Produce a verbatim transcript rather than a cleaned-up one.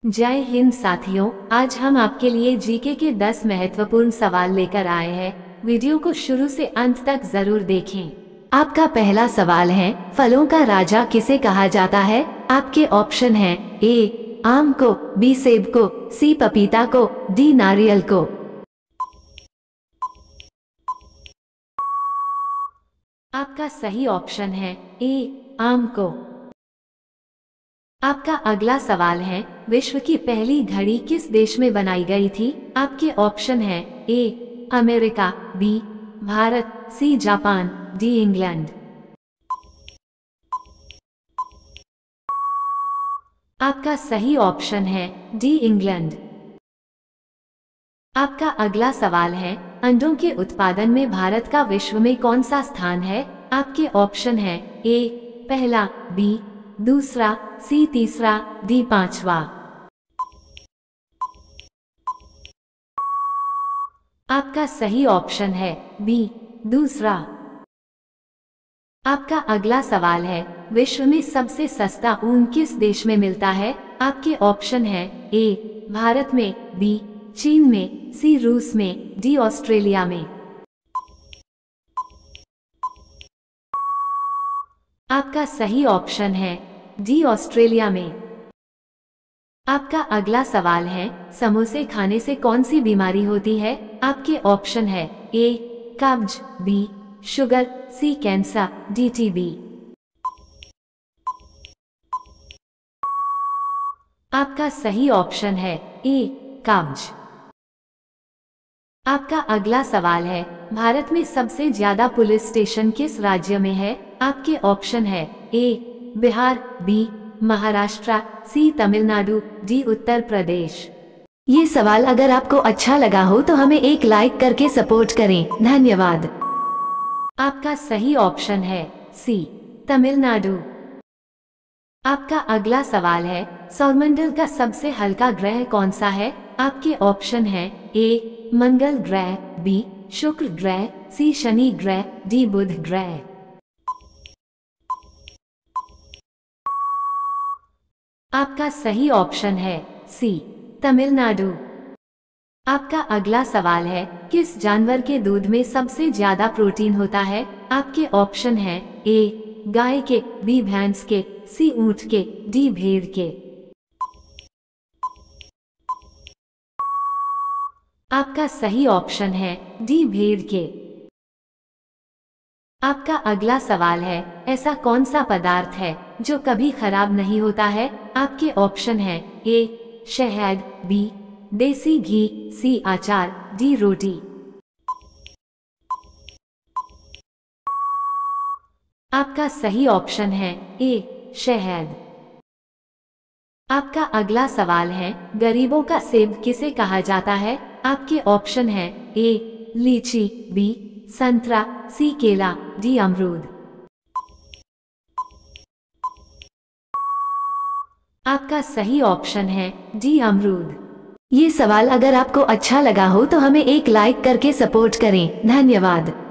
जय हिंद साथियों, आज हम आपके लिए जीके के दस महत्वपूर्ण सवाल लेकर आए हैं। वीडियो को शुरू से अंत तक जरूर देखें। आपका पहला सवाल है, फलों का राजा किसे कहा जाता है? आपके ऑप्शन हैं ए आम को, बी सेब को, सी पपीता को, डी नारियल को। आपका सही ऑप्शन है ए आम को। आपका अगला सवाल है, विश्व की पहली घड़ी किस देश में बनाई गई थी? आपके ऑप्शन है A America, B Bharat, C Japan, D England. आपका सही ऑप्शन है डी इंग्लैंड। आपका अगला सवाल है, अंडों के उत्पादन में भारत का विश्व में कौन सा स्थान है? आपके ऑप्शन है ए पहला, बी दूसरा, सी तीसरा, डी पांचवा। आपका सही ऑप्शन है बी दूसरा। आपका अगला सवाल है, विश्व में सबसे सस्ता ऊन किस देश में मिलता है? आपके ऑप्शन है ए भारत में, बी चीन में, सी रूस में, डी ऑस्ट्रेलिया में। आपका सही ऑप्शन है डी ऑस्ट्रेलिया में। आपका अगला सवाल है, समोसे खाने से कौन सी बीमारी होती है? आपके ऑप्शन है ए कब्ज, B sugar, C cancer, D TB. आपका सही ऑप्शन है ए कब्ज। आपका अगला सवाल है, भारत में सबसे ज्यादा पुलिस स्टेशन किस राज्य में है? आपके ऑप्शन है A Bihar, B Maharashtra, C Tamil Nadu, D Uttar Pradesh. ये सवाल अगर आपको अच्छा लगा हो तो हमें एक लाइक करके सपोर्ट करें। धन्यवाद। आपका सही ऑप्शन है सी तमिलनाडु। आपका अगला सवाल है, सौरमंडल का सबसे हल्का ग्रह कौन सा है? आपके ऑप्शन है ए मंगल ग्रह, बी शुक्र ग्रह, सी शनि ग्रह, डी बुध ग्रह। आपका सही ऑप्शन है सी तमिलनाडु। आपका अगला सवाल है, किस जानवर के दूध में सबसे ज्यादा प्रोटीन होता है? आपके ऑप्शन है ए गाय के, बी भैंस के, सी ऊंट के, डी भेड़ के। आपका सही ऑप्शन है डी भेड़ के। आपका अगला सवाल है, ऐसा कौन सा पदार्थ है जो कभी खराब नहीं होता है? आपके ऑप्शन है ए शहद, बी देसी घी, सी अचार, डी रोटी। आपका सही ऑप्शन है ए शहद। आपका अगला सवाल है, गरीबों का सेब किसे कहा जाता है? आपके ऑप्शन है ए लीची, बी संतरा, सी केला, डी अमरूद। आपका सही ऑप्शन है डी अमरूद। ये सवाल अगर आपको अच्छा लगा हो तो हमें एक लाइक करके सपोर्ट करें। धन्यवाद।